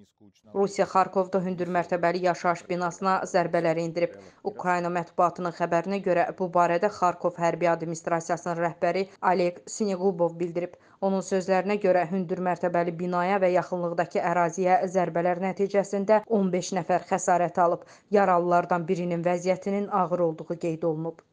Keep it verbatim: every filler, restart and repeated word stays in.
Rusiya Xarkovda hündürmərtəbəli yaşayış binasına zərbələri endirib. Ukrayna mətbuatının xəbərinə görə bu barədə Xarkov hərbi administrasiyasının rəhbəri Oleg Sinequbov bildirib. Onun sözlərinə görə hündürmərtəbəli binaya və yaxınlıqdakı əraziyə zərbələr nəticəsində on beş nəfər xəsarət alıb. Yaralılardan birinin vəziyyətinin ağır olduğu qeyd olunub.